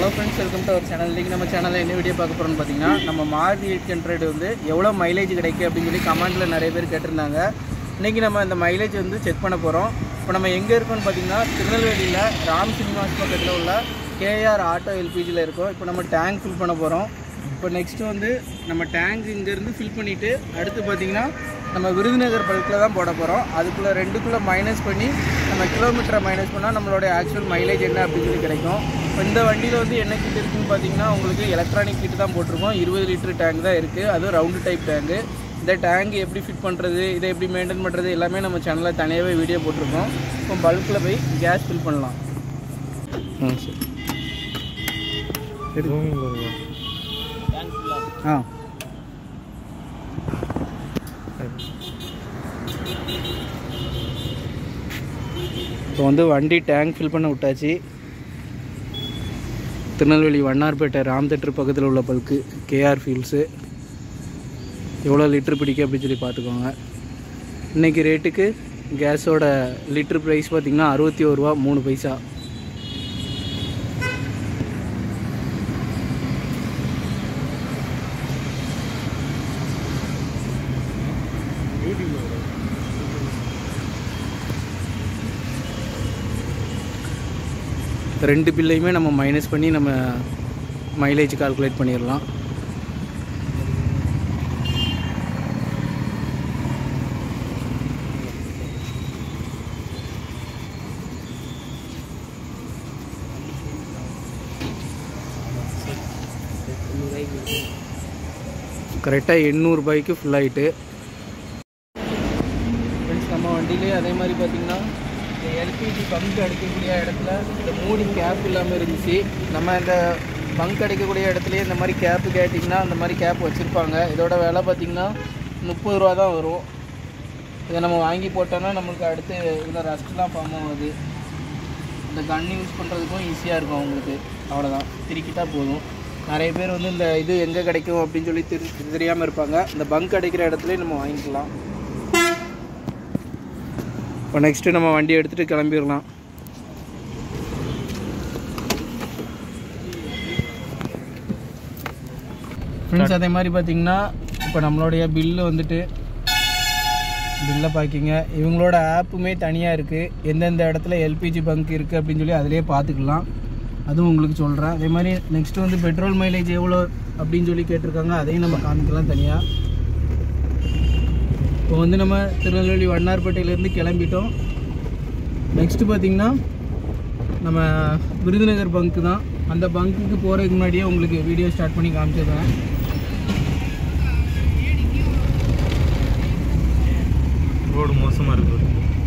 Friends welcome to our channel इनके நம்ம சேனல்ல என்ன வீடியோ பார்க்க போறோம்னு பாத்தீங்கன்னா நம்ம மாருதி 800 வந்து எவ்வளவு மைலேஜ் கிடைக்கும் அப்படினு சொல்லி கமெண்ட்ல நிறைய பேர் கேட்டிருந்தாங்க. இன்னைக்கு நம்ம அந்த மைலேஜ் வந்து செக் பண்ண போறோம். இப்போ நம்ம எங்க இருக்கோம்னு பாத்தீங்கன்னா திருநெல்வேலியில ராம் சினிமாஸ் பக்கத்துல உள்ள KR ஆட்டோ LPGல இருக்கோம். இப்போ நம்ம டேங்க் ஃபில் பண்ண போறோம். இப்போ நெக்ஸ்ட் வந்து நம்ம டேங்க் இங்க இருந்து ஃபில் பண்ணிட்டு அடுத்து பாத்தீங்கன்னா நம்ம விருதுநகர் பல்க்ல தான் போட போறோம். அதுக்குள்ள ரெண்டுக்குள்ள மைனஸ் பண்ணி நம்ம கிலோமீட்டரை மைனஸ் பண்ணா நம்மளோட ஆக்சுவல் மைலேஜ் என்ன அப்படினு சொல்லி கிடைக்கும். இந்த வண்டியில் வந்து என்ன கிட் இருக்குன்னு பார்த்தீங்கன்னா உங்களுக்கு எலக்ட்ரானிக் கிட் தான் போட்டிருக்கோம். 20 லிட்டர் டேங்க் தான் இருக்குது. அதுவும் ரவுண்டு டைப் டேங்கு. இந்த டேங்க் எப்படி ஃபிட் பண்ணுறது, இதை எப்படி மெயின்டைன் பண்ணுறது எல்லாமே நம்ம சேனலில் தனியாகவே வீடியோ போட்டிருக்கோம். இப்போ பல்கில் போய் கேஸ் ஃபில் பண்ணலாம். இப்போ வந்து வண்டி டேங்க் ஃபில் பண்ண விட்டாச்சு. திருநெல்வேலி வண்ணார்பேட்டை ராம் தேட்டர் பக்கத்தில் உள்ள பல்க்கு KR ஃபியூல்ஸு எவ்வளோ லிட்டர் பிடிக்கும் அப்படின்னு சொல்லி பார்த்துக்கோங்க. இன்றைக்கி ரேட்டுக்கு கேஸோட லிட்டர் ப்ரைஸ் பார்த்திங்கன்னா 61 ரூபா 3 பைசா. ரெண்டு பில்லையுமே நம்ம மைனஸ் பண்ணி நம்ம மைலேஜ் கால்குலேட் பண்ணிடலாம். கரெக்டாக 800 ரூபாய்க்கு ஃபுல் ஆகிட்டு. ஃப்ரெண்ட்ஸ் நம்ம வண்டியிலே அதே மாதிரி பார்த்திங்கன்னா இந்த LPG பங்க் அடிக்கக்கூடிய இடத்துல இந்த மூடி கேப் இல்லாமல் இருந்துச்சு. நம்ம இந்த பங்க் அடிக்கக்கூடிய இடத்துலையே இந்த மாதிரி கேப்பு கேட்டிங்கன்னா அந்த மாதிரி கேப் வச்சுருப்பாங்க. இதோட விலை பார்த்திங்கன்னா 30 ரூபா தான் வரும். இதை நம்ம வாங்கி போட்டோன்னா நம்மளுக்கு அடுத்து இதில் ரஸ்ட்லாம் ஃபார்ம் ஆகுது. இந்த கன் யூஸ் பண்ணுறதுக்கும் ஈஸியாக இருக்கும் அவங்களுக்கு. அவ்வளோதான், திருக்கிட்டால் போதும். நிறைய பேர் வந்து இந்த இது எங்கே கிடைக்கும் அப்படின்னு சொல்லி தெரியாமல் இருப்பாங்க. இந்த பங்க் அடிக்கிற இடத்துலையே நம்ம வாங்கிக்கலாம். இப்போ நெக்ஸ்ட்டு நம்ம வண்டி எடுத்துகிட்டு கிளம்பிடலாம். ஃப்ரெண்ட்ஸ் அதே மாதிரி பார்த்திங்கன்னா இப்போ நம்மளுடைய பில்லு வந்துட்டு பில்லை பார்க்கிங்க. இவங்களோட ஆப்புமே தனியாக இருக்குது. எந்தெந்த இடத்துல LPG பங்க் இருக்குது அப்படின்னு சொல்லி அதிலே பார்த்துக்கலாம். அதுவும் உங்களுக்கு சொல்கிறேன். அதே மாதிரி நெக்ஸ்ட்டு வந்து பெட்ரோல் மைலேஜ் எவ்வளோ அப்படின்னு சொல்லி கேட்டிருக்காங்க. அதையும் நம்ம காமிக்கலாம் தனியாக. இப்போ வந்து நம்ம திருநெல்வேலி வண்ணார்பேட்டையிலேருந்து கிளம்பிட்டோம். நெக்ஸ்ட்டு பார்த்திங்கன்னா நம்ம விருதுநகர் பங்க்கு தான். அந்த பங்க்குக்கு போகிறதுக்கு முன்னாடியே உங்களுக்கு வீடியோ ஸ்டார்ட் பண்ணி காமிச்சிடுறேன். ரோடு மோசமாக இருக்குது.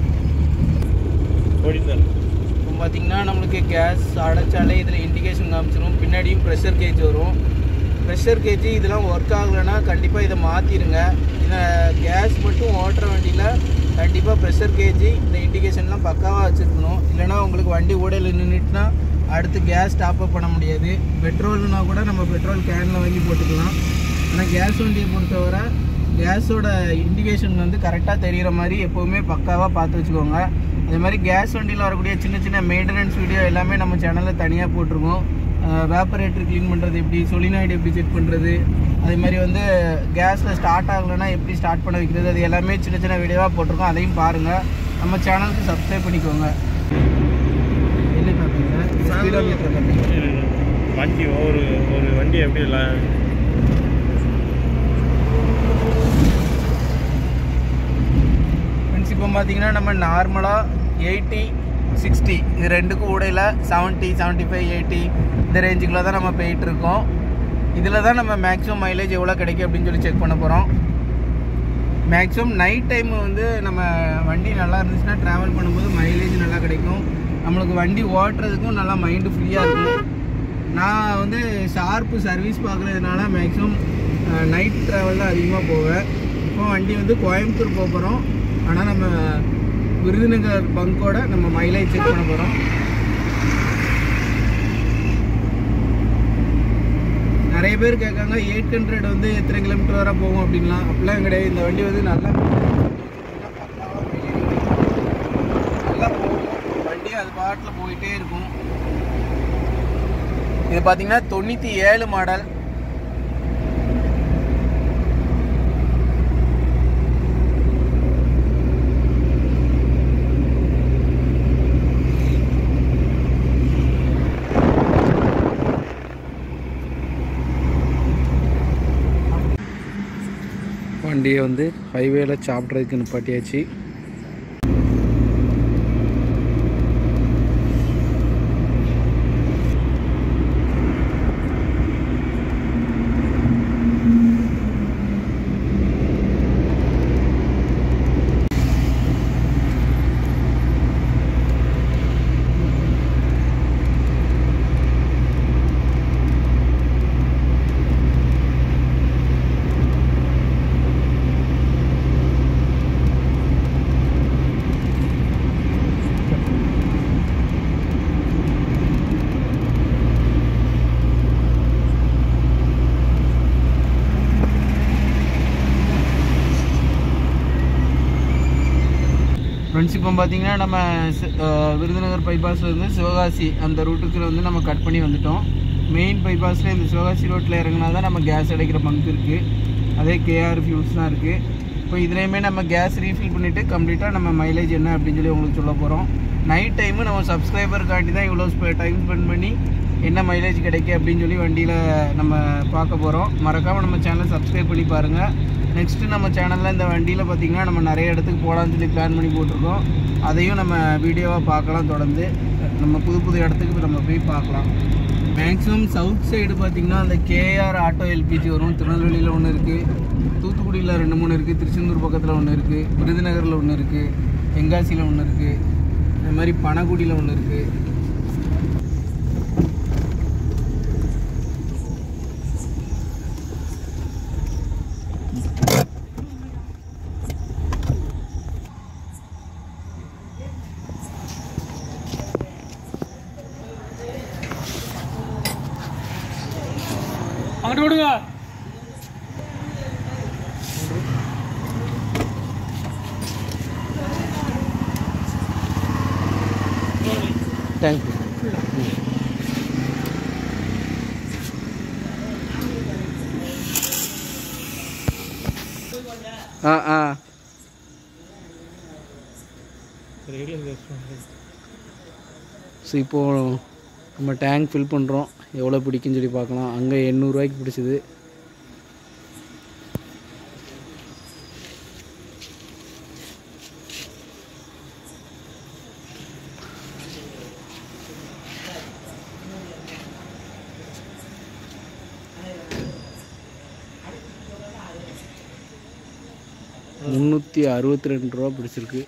இப்போ பார்த்திங்கன்னா நம்மளுக்கு கேஸ் அடைச்சாலே இதில் இண்டிகேஷன் காமிச்சிடும். பின்னாடியும் ப்ரெஷர் கேஜ் வரும். ப்ரெஷர் கேஜ் இதெல்லாம் ஒர்க் ஆகலைன்னா கண்டிப்பாக இதை மாற்றிடுங்க. இதை கேஸ் மட்டும் ஓட்டுற வண்டியில் கண்டிப்பாக ப்ரெஷர் கேஜ் இந்த இண்டிகேஷன்லாம் பக்காவாக வச்சுருக்கணும். இல்லைனா உங்களுக்கு வண்டி ஓடையில் நின்றுட்டுனா அடுத்து கேஸ் டாப்அப் பண்ண முடியாது. பெட்ரோல்னா கூட நம்ம பெட்ரோல் கேனில் வாங்கி போட்டுக்கலாம். ஆனால் கேஸ் வண்டியை பொறுத்தவரை கேஸோட இண்டிகேஷன் வந்து கரெக்டாக தெரிகிற மாதிரி எப்போவுமே பக்காவாக பார்த்து வச்சுக்கோங்க. அதே மாதிரி கேஸ் வண்டியில் வரக்கூடிய சின்ன சின்ன மெயின்டெனன்ஸ் வீடியோ எல்லாமே நம்ம சேனலில் தனியாக போட்டிருக்கோம். வேப்பரேட்டர் க்ளீன் பண்ணுறது எப்படி, சொலினாய்டு எப்படி செக் பண்ணுறது, அதே மாதிரி வந்து கேஸில் ஸ்டார்ட் ஆகலைன்னா எப்படி ஸ்டார்ட் பண்ண வைக்கிறது, அது எல்லாமே சின்ன சின்ன வீடியோவாக போட்டிருக்கோம். அதையும் பாருங்கள். நம்ம சேனலுக்கு சப்ஸ்கிரைப் பண்ணிக்கோங்க. என்ன பார்ப்பீங்க ஸ்பீடோமீட்டர் வண்டி ஒரு வண்டி எப்படி இல்லை ஃப்ரெண்ட்ஸ். இப்போ பார்த்தீங்கன்னா நம்ம நார்மலாக 80, 60 இது ரெண்டுக்கும் ஊடையில் 70, 75, 80 இந்த ரேஞ்சுக்குள்ள தான் நம்ம போயிட்டுருக்கோம். இதில் தான் நம்ம மேக்ஸிமம் மைலேஜ் எவ்வளோ கிடைக்கும் அப்படின்னு சொல்லி செக் பண்ண போகிறோம். மேக்ஸிமம் நைட் டைம் வந்து நம்ம வண்டி நல்லா இருந்துச்சுன்னா ட்ராவல் பண்ணும்போது மைலேஜ் நல்லா கிடைக்கும். நம்மளுக்கு வண்டி ஓட்டுறதுக்கும் நல்லா மைண்டு ஃப்ரீயாக இருக்கும். நான் வந்து ஷார்ப்பு சர்வீஸ் பார்க்குறதுனால மேக்ஸிமம் நைட் ட்ராவலில் அதிகமாக போவேன். இப்போ வண்டி வந்து கோயம்புத்தூர் போக போகிறோம். ஆனால் நம்ம விருதுநகர் பங்கோட நம்ம மைலேஜ் செக் பண்ண போகிறோம். நிறைய பேர் கேட்காங்க 800 வந்து எத்தனை கிலோமீட்டர் வர போகும் அப்படின்லாம். அப்படிலாம் கிடையாது. இந்த வண்டி வந்து நல்லா போகும். வண்டி அது பாட்டில் போயிட்டே இருக்கும். இது பார்த்தீங்கன்னா 97 மாடல். வண்டியை வந்து ஹைவேல சாப்பிட்றதுக்கு நிப்பாட்டியாச்சு. ஃப்ரெண்ட்ஸ் இப்போ பார்த்தீங்கன்னா நம்ம விருதுநகர் பைபாஸில் இருந்து சிவகாசி அந்த ரூட்டுக்கு வந்து நம்ம கட் பண்ணி வந்துட்டோம். மெயின் பைபாஸில் இந்த சிவகாசி ரோட்டில் இறங்கினா தான் நம்ம கேஸ் அடைக்கிற பங்க் இருக்குது. அதே கேஆர் ஃபியூல்ஸ் தான் இருக்குது. இப்போ இதுலேயுமே நம்ம கேஸ் ரீஃபில் பண்ணிவிட்டு கம்ப்ளீட்டாக நம்ம மைலேஜ் என்ன அப்படின்னு சொல்லி உங்களுக்கு சொல்ல போகிறோம். நைட் டைமு நம்ம சப்ஸ்கிரைபருக்காண்டி தான் இவ்வளோ டைம் ஸ்பெண்ட் பண்ணி என்ன மைலேஜ் கிடைக்கும் அப்படின்னு சொல்லி வண்டியில் நம்ம பார்க்க போகிறோம். மறக்காமல் நம்ம சேனலை சப்ஸ்கிரைப் பண்ணி பாருங்கள். நெக்ஸ்ட்டு நம்ம சேனலில் இந்த வண்டியில் பார்த்திங்கன்னா நம்ம நிறைய இடத்துக்கு போகலான்னு சொல்லி பிளான் பண்ணி போட்டிருக்கோம். அதையும் நம்ம வீடியோவாக பார்க்கலாம். தொடர்ந்து நம்ம புது புது இடத்துக்கு நம்ம போய் பார்க்கலாம். மேக்ஸிமம் சவுத் சைடு பார்த்திங்கன்னா அந்த கேஆர் ஆட்டோ எல்பிஜி வரும். திருநெல்வேலியில் ஒன்று இருக்குது, தூத்துக்குடியில் 2-3 இருக்குது, திருச்செந்தூர் பக்கத்தில் ஒன்று இருக்குது, விருதுநகரில் ஒன்று இருக்குது, தென்காசியில் ஒன்று இருக்குது, அது மாதிரி பனகுடியில் ஒன்று இருக்குது. அங்கிட்டு விடுங்க. தேங்க்யூ. ஸோ இப்போது நம்ம டேங்க் ஃபில் பண்ணுறோம். எவ்வளோ பிடிக்குன்னு சொல்லி பார்க்கலாம். அங்கே 800 ரூபாய்க்கு பிடிச்சிது. $362 பிடிச்சிருக்கு.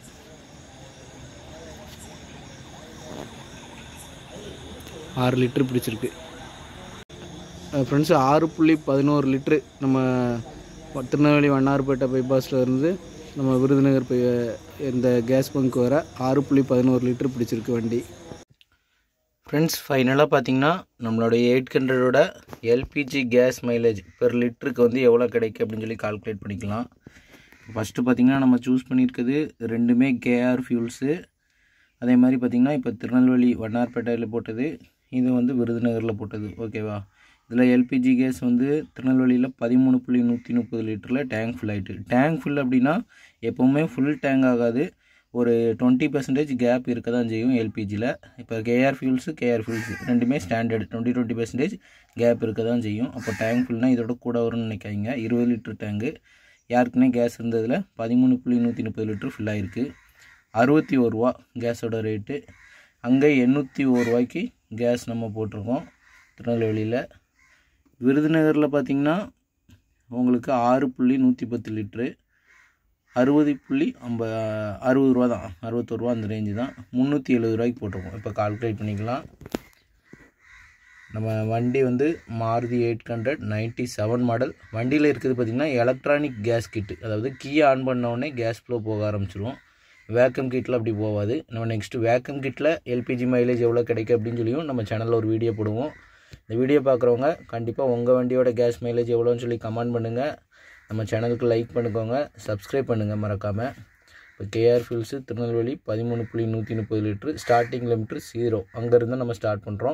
$6 லிட்டரு பிடிச்சிருக்கு. ஃப்ரெண்ட்ஸு 6.11 லிட்ரு நம்ம திருநெல்வேலி வண்ணாரப்பேட்டை பைபாஸில் இருந்து நம்ம விருதுநகர் இந்த கேஸ் பங்க் வர 6.11 லிட்டரு பிடிச்சிருக்கு வண்டி. ஃப்ரெண்ட்ஸ் ஃபைனலாக பார்த்தீங்கன்னா நம்மளோட 800ஓட எல்பிஜி கேஸ் மைலேஜ் பெர் லிட்டருக்கு வந்து எவ்வளோ கிடைக்கும் அப்படின்னு சொல்லி கால்குலேட் பண்ணிக்கலாம். ஃபஸ்ட்டு பார்த்திங்கன்னா நம்ம சூஸ் பண்ணியிருக்குது ரெண்டுமே கேஆர் ஃபியூல்ஸு. அதே மாதிரி பார்த்திங்கன்னா இப்போ திருநெல்வேலி வண்ணாரப்பேட்டையில் போட்டது, இது வந்து விருதுநகரில் போட்டது. ஓகேவா? இதில் எல்பிஜி கேஸ் வந்து திருநெல்வேலியில் 13.130 லிட்டரில் டேங்க் ஃபுல் ஆகிட்டு. டேங்க் ஃபுல் அப்படின்னா எப்போவுமே ஃபுல் டேங்க் ஆகாது, ஒரு 20% கேப் இருக்க தான் செய்யும் எல்பிஜியில். இப்போ கேஆர் ஃபியூல்ஸு ரெண்டுமே ஸ்டாண்டர்டு 20% கேப் இருக்க தான் செய்யும். அப்போ டேங்க் ஃபுல்னால் இதோட கூட வரும்னு நினைக்காதீங்க. 20 லிட்டர் டேங்கு யாருக்குன்னே கேஸ் இருந்ததில் 13.130 லிட்டர் ஃபுல் ஆகிருக்கு. 61 ரூபா கேஸோட ரேட்டு. அங்கே 801 ரூபாய்க்கு கேஸ் நம்ம போட்டிருக்கோம் திருநெல்வேலியில். விருதுநகரில் பார்த்திங்கன்னா உங்களுக்கு 6.110 லிட்ரு 60 ரூபா தான், 61 ரூபா அந்த ரேஞ்சு தான். 370 ரூபாய்க்கு போட்டிருக்கோம். இப்போ கால்குலேட் பண்ணிக்கலாம். நம்ம வண்டி வந்து மாருதி 800 97 மாடல். வண்டியில் இருக்குது பார்த்திங்கன்னா எலக்ட்ரானிக் கேஸ் கிட்டு, அதாவது கீயை ஆன் பண்ணோடனே கேஸ் ஃப்ளோ போக ஆரம்பிச்சிடும். வேக்கம் கிட்டில் அப்படி போகாது. நம்ம நெக்ஸ்ட்டு வேக்கம் கிட்டில் எல்பிஜி மைலேஜ் எவ்வளோ கிடைக்கும் அப்படின்னு சொல்லியும் நம்ம சேனலில் ஒரு வீடியோ போடுவோம். இந்த வீடியோ பார்க்குறவங்க கண்டிப்பாக உங்கள் வண்டியோட கேஸ் மைலேஜ் எவ்வளோன்னு சொல்லி கமெண்ட் பண்ணுங்கள். நம்ம சேனலுக்கு லைக் பண்ணிக்கோங்க, சப்ஸ்கிரைப் பண்ணுங்கள் மறக்காமல். இப்போ KR fuels Tirunelveli 13.130 litre, starting லிமிட்ரு 0, அங்கேருந்து நம்ம ஸ்டார்ட் பண்ணுறோம்.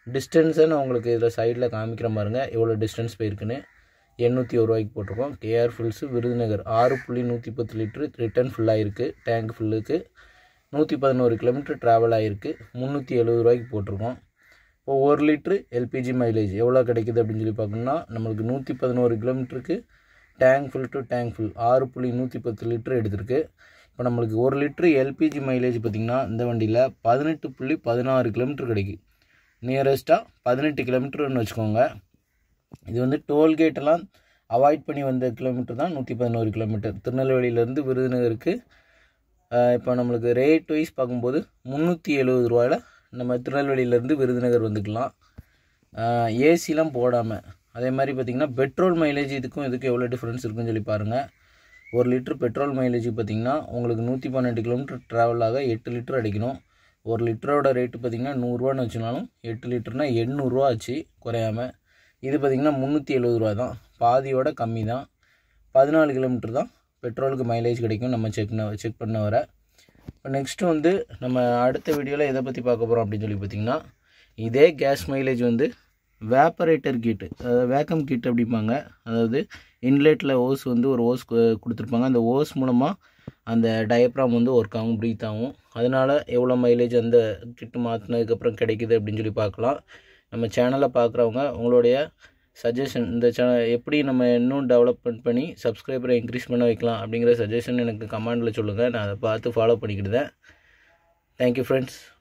டிஸ்டன்ஸை நான் உங்களுக்கு இதில் சைடில் காமிக்கிற பாருங்க எவ்வளோ டிஸ்டன்ஸ் போயிருக்குன்னு. 801 ரூபாய்க்கு போட்டிருக்கோம். KR fuels Virudhunagar 6.110 litre return ஃபுல்லாக இருக்குது. டேங்க் ஃபுல்லுக்கு 111 கிலோமீட்டர் ட்ராவல் ஆகிருக்கு. 370 ரூபாய்க்கு போட்டிருக்கோம். இப்போ 1 லிட்ரு எல்பிஜி மைலேஜ் எவ்வளோ கிடைக்குது அப்படின்னு சொல்லி பார்க்கணும்னா நம்மளுக்கு 111 கிலோமீட்டருக்கு tank full to tank full 6.110 litre எடுத்திருக்கு. இப்போ நம்மளுக்கு 1 லிட்ரு எல்பிஜி மைலேஜ் பார்த்திங்கன்னா இந்த வண்டியில் 18.16 கிலோமீட்டர் கிடைக்கும். நியரஸ்ட்டாக 18 கிலோமீட்டர்னு வச்சுக்கோங்க. இது வந்து டோல்கேட்டெல்லாம் அவாய்ட் பண்ணி வந்த கிலோமீட்டர் தான் 111 கிலோமீட்டர். திருநெல்வேலியிலேருந்து விருதுநகருக்கு இப்போ நம்மளுக்கு ரேட் வைஸ் பார்க்கும்போது 370 ரூபாயில் நம்ம திருநெல்வேலியிலேருந்து விருதுநகர் வந்துக்கலாம், ஏசிலாம் போடாமல். அதே மாதிரி பார்த்திங்கன்னா பெட்ரோல் மைலேஜ் இதுக்கும் எவ்வளோ டிஃப்ரென்ஸ் இருக்குன்னு சொல்லி பாருங்கள். 1 லிட்டர் பெட்ரோல் மைலேஜ் பார்த்திங்கன்னா உங்களுக்கு 112 கிலோமீட்டர் ட்ராவல் ஆக 8 லிட்டர் அடிக்கணும். 1 லிட்டரோட ரேட்டு பார்த்திங்கன்னா 100 ரூபான்னு வச்சுனாலும் 8 லிட்டர்னால் 800 ரூபா ஆச்சு குறையாமல். இது பார்த்திங்கன்னா 370 ரூபா தான், பாதியோட கம்மி தான். 14 கிலோமீட்டர் தான் பெட்ரோலுக்கு மைலேஜ் கிடைக்கும் நம்ம செக் பண்ண வர. இப்போ நெக்ஸ்ட்டு வந்து நம்ம அடுத்த வீடியோவில் எதை பற்றி பார்க்க போகிறோம் அப்படின்னு சொல்லி பார்த்திங்கன்னா இதே கேஸ் மைலேஜ் வந்து வேப்பரேட்டர் கிட்டு, அதாவது வேக்கம் கிட் அப்படிம்பாங்க. அதாவது இன்லெட்டில் ஓஸ் வந்து ஒரு ஓஸ் கொடுத்துருப்பாங்க. அந்த ஓஸ் மூலமாக அந்த டயப்ராம் வந்து ஒர்க் ஆகும், ப்ரீத் ஆகும். அதனால் எவ்வளோ மைலேஜ் அந்த கிட்டு மாற்றினதுக்கப்புறம் கிடைக்குது அப்படின்னு சொல்லி பார்க்கலாம். நம்ம சேனலை பார்க்குறவங்க உங்களுடைய சஜஷன், இந்த சேனல் எப்படி நம்ம இன்னும் டெவலப்மெண்ட் பண்ணி சப்ஸ்கிரைபரை இன்க்ரீஸ் பண்ண வைக்கலாம் அப்படிங்கிற சஜஷன் எனக்கு கமெண்டில் சொல்லுங்கள். நான் அதை பார்த்து ஃபாலோ பண்ணிக்கிட்டு தான். Thank you friends.